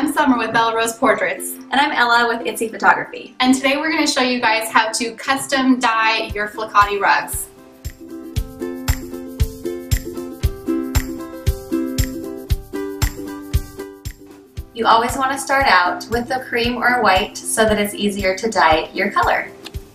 I'm Summer with Bella Rose Portraits. And I'm Ella with Itsy Photography. And today we're going to show you guys how to custom dye your Flokati rugs. You always want to start out with a cream or a white so that it's easier to dye your color.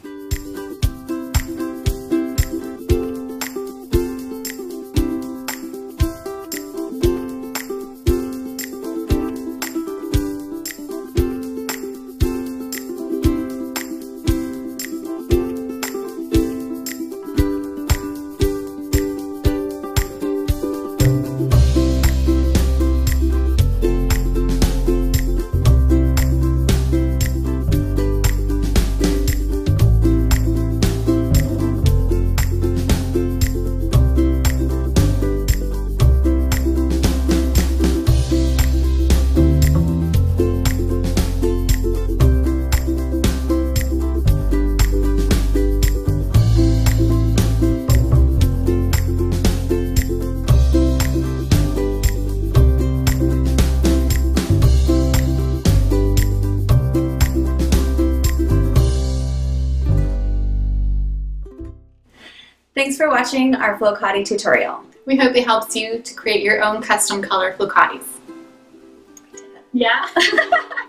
Thanks for watching our Flokati tutorial. We hope it helps you to create your own custom color Flokatis. Yeah.